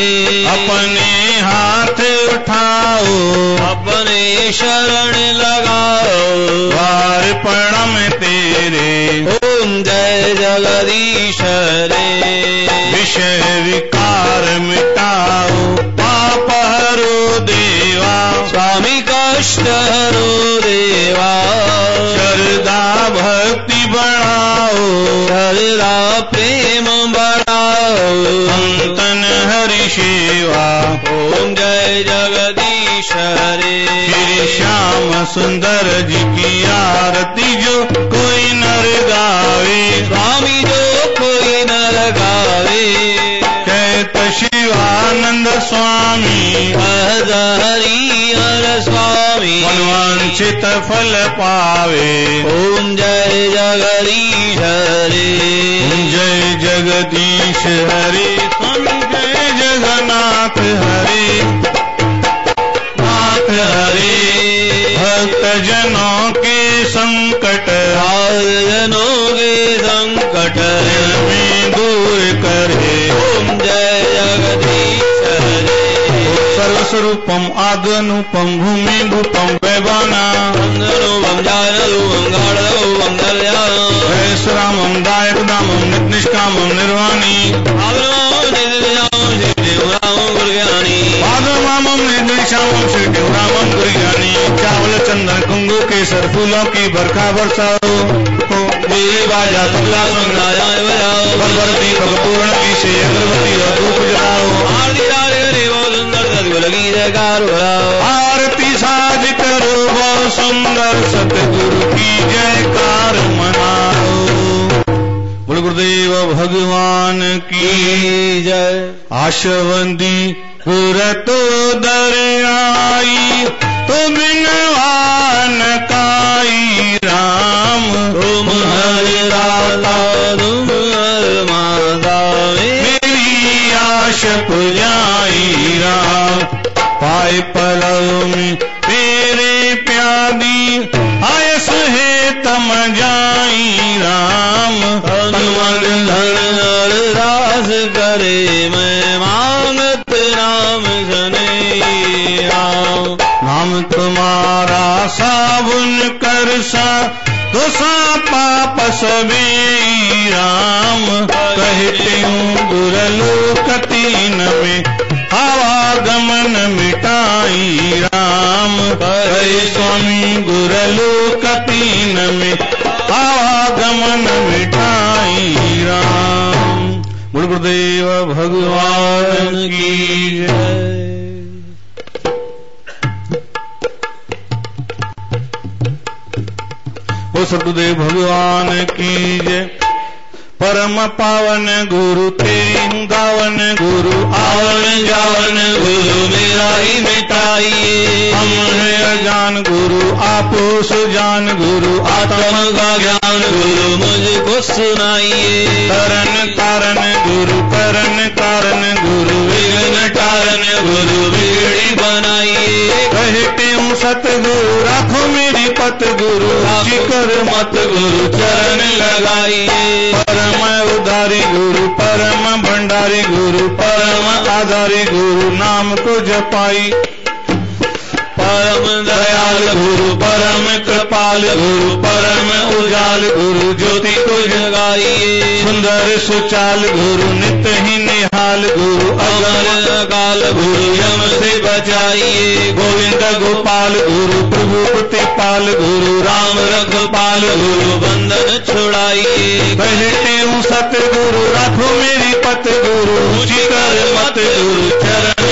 अपने हाथ उठाओ, अपने शरण लगाओ, द्वार प्रणाम तेरे। ओम जय जगदीश हरे, विषय विकार मिटाओ, पाप हरो देवा, स्वामी कष्ट हरो देवा, श्रद्धा भक्ति बढ़ाओ, श्रद्धा प्रेम बढ़ाओ, संतन हरि सेवा। ओम जय जगदीश हरे, श्री श्याम सुंदर जी की आरती जो कोई नर गावे, स्वामी जो कोई नर गावे, कहत शिवानंद स्वामी, सहज हरि हर स्वामी, मनवांछित फल पावे। ओम जय जगदीश हरे, जय जगदीश हरे, स्वामी जय जगन्नाथ हरे, नाथ हरे, भक्त जनों के संकट, जनों के संकट में दूर करे। ओम जय जगदीश हरे, सर्वस्वरूपम आगनुपम भूमि भूपम वैवाना, रूपम जानरूपम गाढ़रूपम दर्याम, वैश्रामम दायक दामम निष्कामम निर्वाणी, पादमामम निर्दिशामम श्री देवरामम गुरुज्ञानी, चावल चंदन कुंगु केसर फूलों की बरखा बरसाओ, बाजा तबला सुनाया बजाओ, बर दीपक पूर्ण की से अगरबत्ती और धूप जलाओ, लगी जयकार बुलाओ, आरती साज करो बहुत सुंदर, सतगुरु की जयकार मनाओ। बोल गुरुदेव भगवान की जय। आशवंदी गुर तो दर आई, तो बिनवान काई राम, तुम हरि दाता तुम हर माता, मेरी आश पुजाई राम, पाए पलव में तेरे प्यादी, आयस है तम जाई राम, हनुमान धन अरदास करे, मैं मांगत राम सने राम, नाम तुम्हारा साबुन कर सा दोसा पाप सबे राम कहते हूँ गुरलोक तीन में आवागमन मिटाई राम कहे स्वामी गुरलोक तीन में आवागमन मिटाई राम। बोल गुरुदेव भगवान की जय। बोल सतगुरुदेव भगवान की जय। परम पावन गुरु तेरी हूँ गावन गुरु आवन जावन गुरु मेरा ही मिटाइए। हम है अजान गुरु आपो सुजान गुरु आत्म का ज्ञान गुरु मुझको सुनाइए। करन कारण गुरु करन कारण गुरु विघ्न टारन गुरु बिगड़ी बनाइए। कहते हूँ सतगुरु राखो मेरी पत गुरु कर मत गुरु चरण लगाइए। परम उदारी गुरु परम भंडारी गुरु परम आधारी गुरु नाम को जपाई। परम दयाल गुरु परम कृपाल गुरु परम उजाल गुरु ज्योति को जगाइए। सुंदर सुचाल गुरु नित्य ही निहाल गुरु अगल अकाल गुरु यम से बचाइए। गोविंद गोपाल गुरु प्रभु प्रतिपाल गुरु राम रघुपाल गुरु बंधन छुड़ाइए। कहते हूँ सतगुरु राखो मेरी पत गुरु ऊंची कर मत गुरु चरण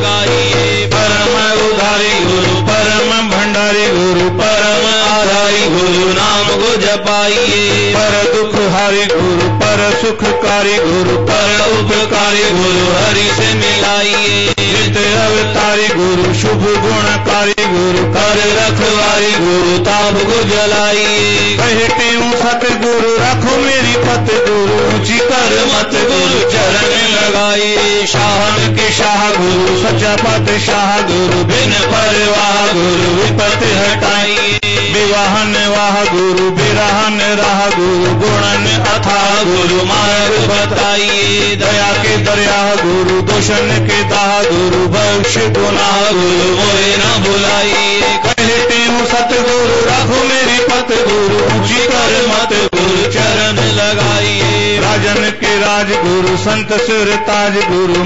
लगाइए। परम उधारी गुरु परम भंडारी गुरु परम आधारी गुरु नाम को जपाइए। पर दुख हारी गुरु पर सुखकारी गुरु पर उपकारी गुरु हरि से मिलाइए। नित्य अवतारी गुरु शुभ गुणकारी गुरु कर रखवारी गुरु ताप को जलाइए। कहते हूँ सतगुरु रखो मेरी पत गुरु ऊंची कर मत गुरु चरण लगाइए। शाहन के शाह गुरु सच्चा पातशाह गुरु बिन परवाह गुरु विपत्ति हटाइए। विवाहन वाह गुरु विराहन राह गुरु गुणन अथाह गुरु मार्ग बताइए। दया के दरिया गुरु दोषण के दाह गुरु भविष्य गुनाह गुरु मोहे न बुलाइए। कहते हूँ सतगुरु रखो मेरी पत गुरु ऊंची कर मत गुरु चरण लगाइए। राजन के राज गुरु संत सुर ताज गुरु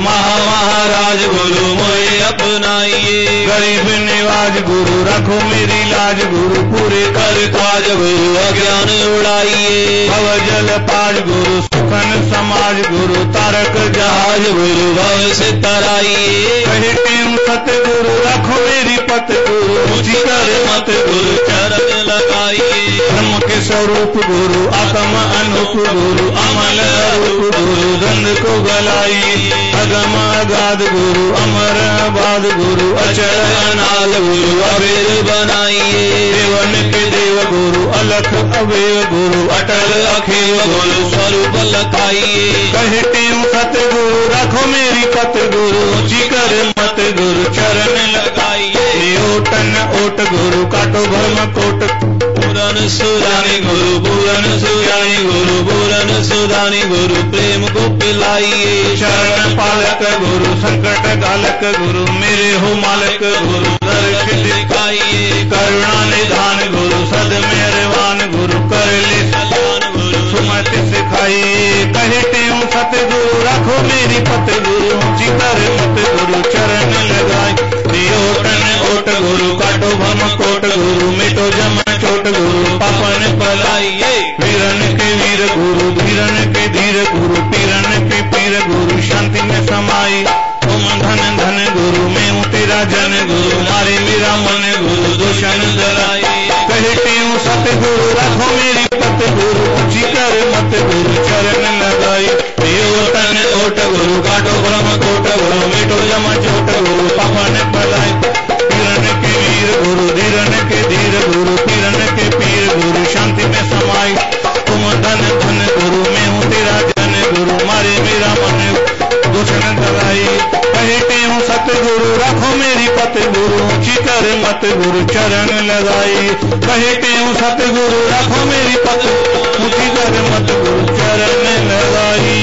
महाराज गुरु मोहे अपनाइए। गरीब निवाज गुरु रखो मेरी लाज गुरु पूरे कर काज गुरु अज्ञान उड़ाइए। भव जल पाज गुरु सुखन समाज गुरु तारक जहाज गुरु भव से तराइए। कहते हूँ सतगुरु रखो मेरी पत गुरु ऊंची कर मत गुरु चरण लगाइए। ब्रह्म के स्वरूप गुरु आत्म अनूप गुरु अमल रूप गुरु गंध को गलाइए। अगम अगाध गुरु अमर आबाद गुरु अचल अनाल गुरु अभेद बनाइए। देवन के देव गुरु अलख अवेय गुरु अटल अखिल गुरु स्वरूप लखाइए। कहते हूँ सतगुरु रखो मेरी पत गुरु ऊंची कर मत गुरु चरण लगाइए। ओटन ओट गुरु काटो भ्रम कोट पूरन सुदानी गुरु पूरन सुजानी गुरु पूरन सुदानी गुरु प्रेम को पिलाइए। शरण पालक गुरु संकट गालक गुरु मेरे हो मालक गुरु दर्श दिखाइए। करुणा निधान गुरु सद मेहरबान गुरु कर ले सलान गुरु सुमति सिखाइए। कहते हूँ सतगुरु रखो मेरी पत गुरु ऊंची कर मत गुरु चरण लगाए। ओटन ओट गुरु काटो भम कोट गुरु मिटो जम चोट गुरु पापन पलाइए। वीरन के वीर गुरु धीरन के धीर गुरु पीरन के पीर गुरु शांति में समाई। तुम धन धन गुरु मैं हूँ तेरा जन गुरु मारे मेरा मन गुरु दूषण जलाए। कहते हूँ सतगुरु रखो मेरी पत गुरु ऊंची कर मत गुरु चरण लगाई। ओटन ओट गुरु काटो ब्रह्म कोट गुरु मिटो जम चोट गुरु पापन पलाई। वीरन के वीर गुरु धीरन के धीर गुरु पीरन के पीर गुरु शांति में समाई। तुम धन धन गुरु मैं हूँ तेरा जन गुरु मारे मेरा मन दूषण दलाई। कहते हूँ सतगुरु रखो मेरी पत गुरु ऊंची कर मत गुरु चरण लगाई। कहते हूँ सतगुरु रखो मेरी पत ऊंची कर मत गुरु चरण लगाई।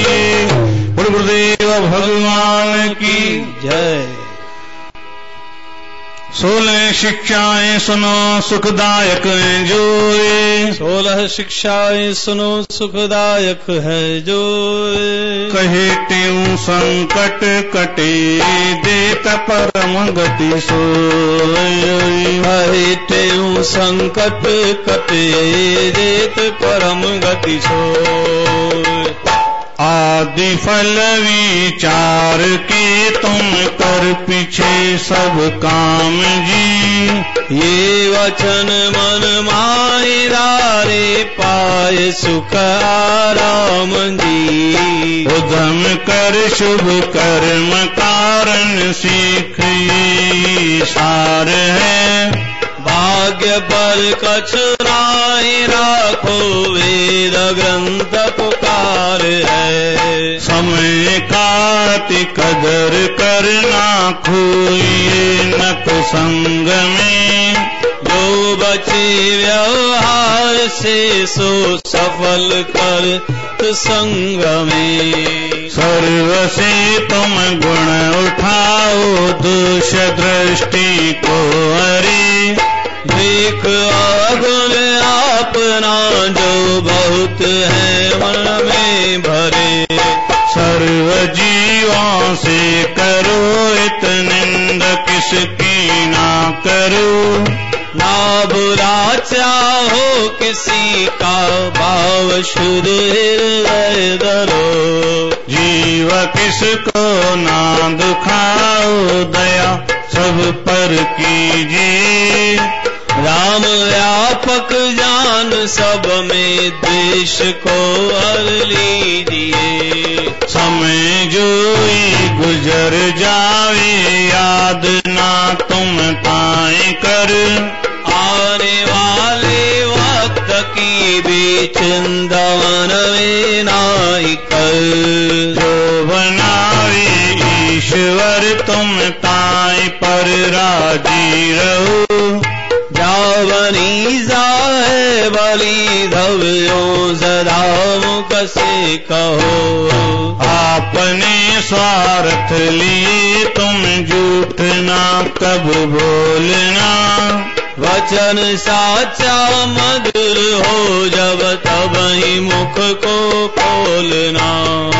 गुरुदेव भगवान की जय। 16 शिक्षाएं सुनो सुखदायक हैं जो ये। 16 शिक्षाएं सुनो सुखदायक है जो ये। कहे त्यों संकट कटे देत परम गति सोए। कहे त्यों संकट कटे देत परम गति सोए। आदि फल विचार के तुम कर पीछे सब काम जी। ये वचन मन माए दारे पाए सुख आराम जी। उद्यम कर शुभ कर्म कारण सीख ये सार है। भाग्य पर कछ नाहि राखो वेद ग्रंथ पुकार है। समय का अति कदर करना खोइए नक संग में। जो बचे व्यवहार से सो सफल कर संग में। सर्व से तुम गुण उठाओ दोष दृष्टि को हरि। देख अवगुण अपना जो बहुत है मन में भरे। सर्व जीवों से करो इत निंद किसकी ना करो। ना बुरा चाहो किसी का भाव शुद्ध हृदय धरो। जीव किसको ना दुखाओ दया सब पर कीजिए। राम व्यापक जान सब में द्वेष को हर लीजिए। समय जोई गुजर जावे याद ना तुम ताए कर। आने वाले वक्त की भी चिंता मन में नाई कर। जो बनावे ईश्वर तुम ताए पर राजी रहो। जावनी जाए बलि धव्यों सदा मुख से कहो। आपने स्वार्थ लिए तुम झूठ ना कब बोलना। वचन साचा मधुर हो जब तब ही मुख को खोलना।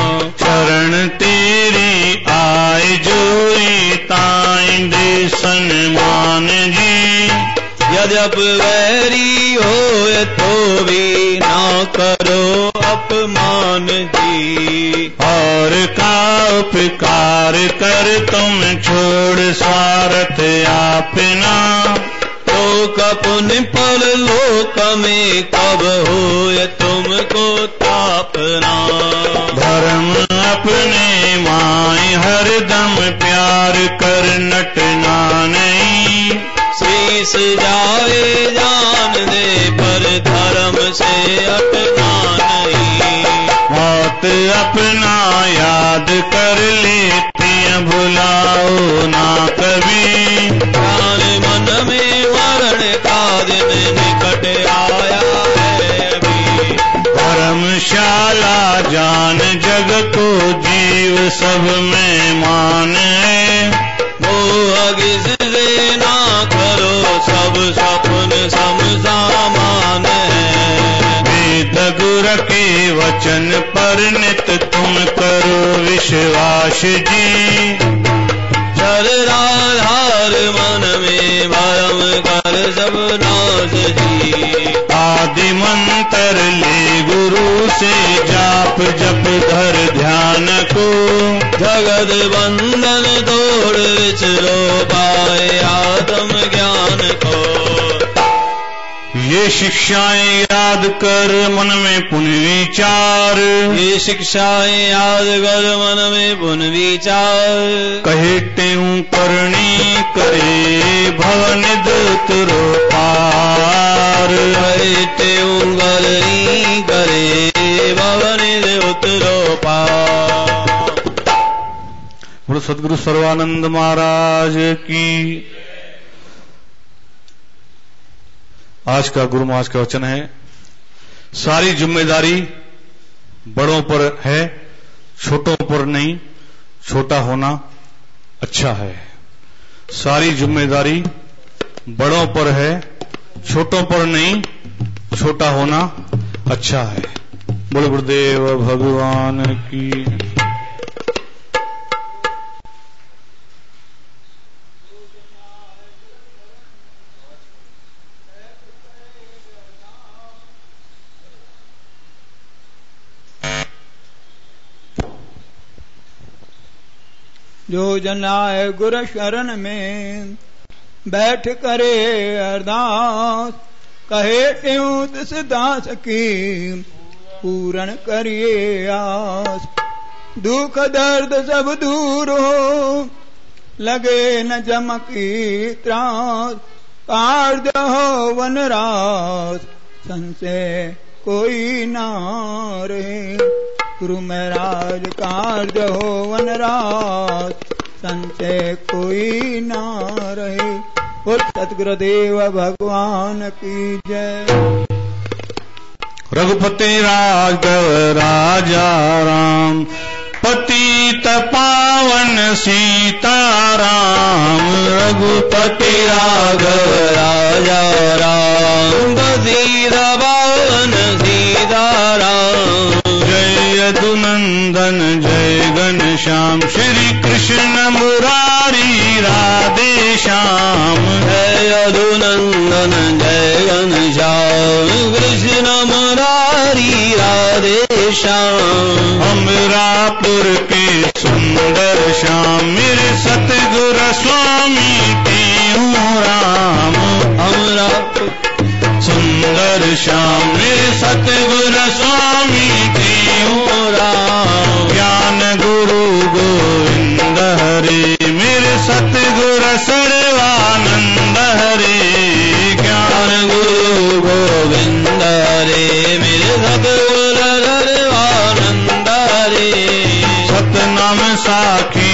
शरण तेरी आए जोई ताई दे सन्मान जी। यद्यप वैरी हो तो भी ना करो अपमान जी। और का उपकार कर तुम छोड़ स्वार्थ अपना। लोक पुण्य पर लोक में कब हो तुमको तापना। धर्म अपने माए हरदम प्यार कर नटना नहीं। शीश जाए जान दे पर धर्म से हटना नहीं। मौत अपना याद कर लेते भुलाओ ना कभी। ज्ञान मन में मरण का दिन निकट आया है अभी। धर्मशाला जान जग को जीव सब में मान है। मोह गिजरे ना करो सब सपन समसामान है। वेद गुर के वचन पर नित तुम करो विश्वास जी। चल आधार मन में भरम कर सब नाश जी। आदि मंत्र ले गुरु से जाप जप धर ध्यान को। जगत बंधन तोड़ विचरो पाए आत्म ज्ञान को। ये शिक्षाएं याद कर मन में पुण्य विचार। ये शिक्षाएं याद कर मन में पुण्य विचार। कहे त्यों करनी करे भवनिध उतरो पार। कहे त्यों करनी करे भवनिध उतरो पार। बोलो सद्गुरु सर्वानंद महाराज की। आज का गुरु महाराज का वचन है, सारी जिम्मेदारी बड़ों पर है, छोटों पर नहीं। छोटा होना अच्छा है। सारी जिम्मेदारी बड़ों पर है, छोटों पर नहीं। छोटा होना अच्छा है। बोलो गुरुदेव भगवान की। जो जन आए गुरु शरण में बैठ करे अरदास, कहे त्यों तिस दास की पूर्ण करिए आस। दुख दर्द सब दूर हो, लगे न जमकी त्रास। कार्य हो वनरास, संशय कोई ना रहे। गुरु महाराज कार्य हो वनरास, संशय कोई ना रहे। बोल सतगुरुदेव भगवान की जय। रघुपति राघव राजा राम, पतित पावन सीताराम। रघुपति राघव राजा राम, पतित पावन सीताराम। जय यदुनंदन जय घनश्याम, श्री कृष्ण मुरारी राधे श्याम। जय यदुनंदन जय घनश्याम, कृष्ण मुरारी राधे श्याम। अमरापुर के सुंदर श्याम, मेरे सतगुरु स्वामी तेऊ राम। अमरापुर सुंदर श्याम, मेरे सतगुरु स्वामी तेऊ राम। ज्ञान गुरु गोविंद हरे, मेरे सतगुरु सर्वानंद हरे। ज्ञान गुरु गोविंद हरे, मेरे सतगुरु सर्वानंद हरे। सतनाम साखी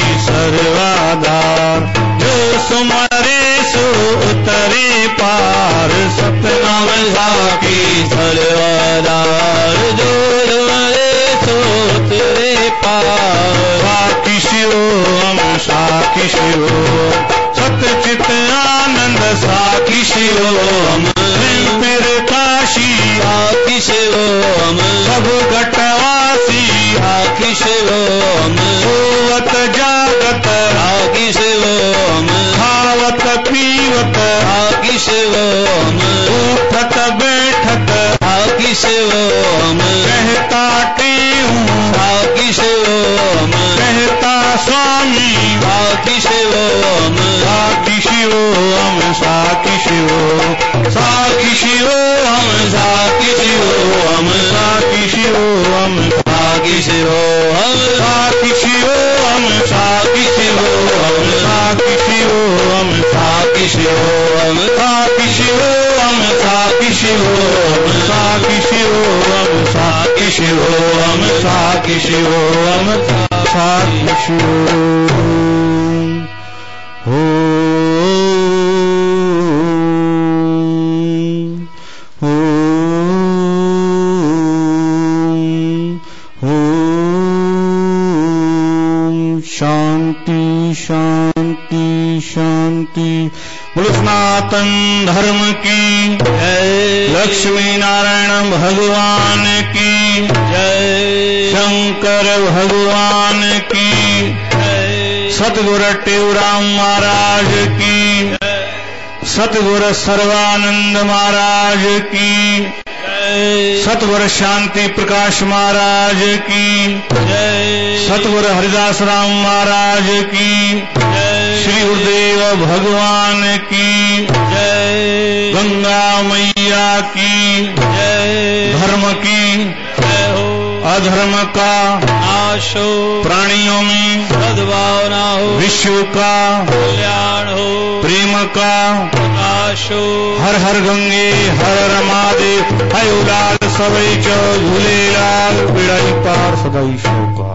सर्वाधार, जो सुमरे सो उतरे पार। सतनाम साखी सर्वाधार, जो सुमरे सो उतरे पार। साखी शिवोम साखी शिवोम, सतचित आनंद साखी शिवोम। फिर काशी साखी शिवोम, सब घटवासी साखी शिवोम। सोवत जागत साखी शिवोम, खावत पीवत साखी शिवोम। उठत बैठत साखी शिवोम, कहता टेहूँ साखी शिवोम। कहता स्वामी साखी शिवोम, साखी शिवोम साखी शिवोम। साखी शिवोम साखी शिवोम, साखी शिवोम साखी शिवोम। साखी शिवोम साखी शिवोम साखी शिवोम साखी शिवोम, साखी शिवोम साखी शिवोम साखी शिवोम साखी शिवोम साखी शिवोम साखी शिवोम। शांति शांति शांति। बोलो सनातन धर्म की जय। लक्ष्मी नारायण भगवान की जय। शंकर भगवान की जय। सतगुरु टेऊराम महाराज की जय। सतगुरु सर्वानंद महाराज की जय। सतगुरु शांति प्रकाश महाराज की जय। सतगुरु हरिदास राम महाराज की जय। श्री गुरुदेव भगवान की जय। गंगा मैया की जय। धर्म की जय हो, अधर्म का नाश हो, प्राणियों में सद्भावना हो, विश्व का कल्याण हो, प्रेम का प्रकाश हो। हर हर गंगे हर हर महादेव, हय लाल सबई च झूलेलाल, बेड़ा पार सदाई शोका।